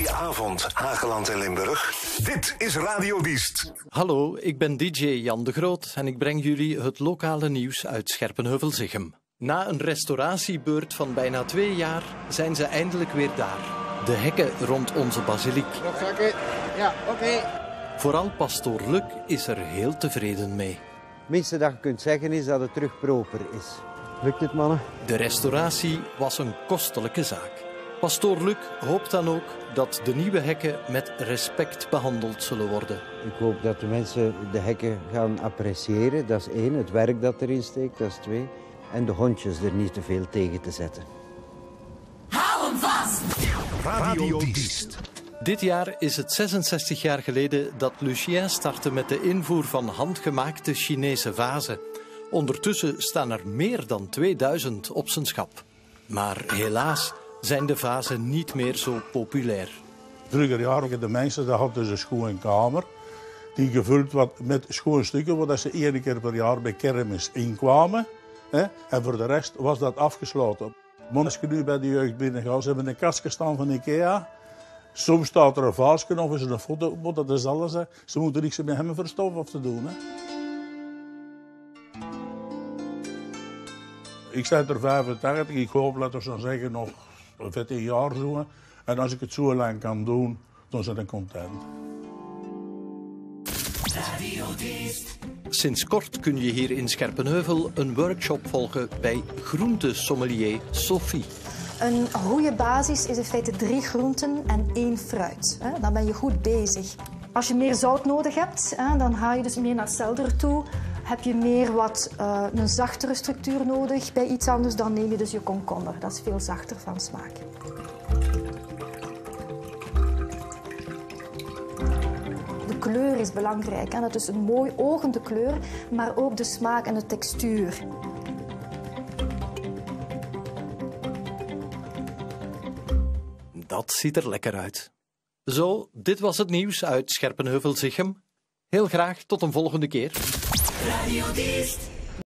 Goedenavond, Hageland en Limburg. Dit is Radio Diest. Hallo, ik ben DJ Jan de Groot en ik breng jullie het lokale nieuws uit Scherpenheuvel-Zichem. Na een restauratiebeurt van bijna 2 jaar zijn ze eindelijk weer daar. De hekken rond onze basiliek. Ja, oké. Vooral pastoor Luc is er heel tevreden mee. Het minste dat je kunt zeggen is dat het terug proper is. Lukt het, mannen? De restauratie was een kostelijke zaak. Pastoor Luc hoopt dan ook dat de nieuwe hekken met respect behandeld zullen worden. Ik hoop dat de mensen de hekken gaan appreciëren. Dat is 1. Het werk dat erin steekt, dat is 2. En de hondjes er niet te veel tegen te zetten. Hou hem vast! Radio Diest. Dit jaar is het 66 jaar geleden dat Lucien startte met de invoer van handgemaakte Chinese vazen. Ondertussen staan er meer dan 2000 op zijn schap. Maar helaas zijn de vazen niet meer zo populair. Vroeger jaren de mensen hadden een schone kamer die gevuld was met schone stukken, waar ze 1 keer per jaar bij kermis inkwamen. En voor de rest was dat afgesloten. Maar als je nu bij de jeugd binnengaat, ze hebben een kastje staan van Ikea. Soms staat er een vaasje of is er een foto op, dat is alles. Hè. Ze moeten niks met hem verstoffen of te doen. Hè. Ik sta er 85, ik hoop, laten we zeggen, nog 15 jaar zo. En als ik het zo lang kan doen, dan ben ik content. Sinds kort kun je hier in Scherpenheuvel een workshop volgen bij groentesommelier Sophie. Een goede basis is in feite 3 groenten en 1 fruit. Dan ben je goed bezig. Als je meer zout nodig hebt, dan ga je dus meer naar selder toe. Heb je meer een zachtere structuur nodig bij iets anders, dan neem je dus je komkommer. Dat is veel zachter van smaak. De kleur is belangrijk. Dat is een mooi ogende kleur, maar ook de smaak en de textuur. Dat ziet er lekker uit. Zo, dit was het nieuws uit Scherpenheuvel-Zichem. Heel graag tot een volgende keer. Radio Diest.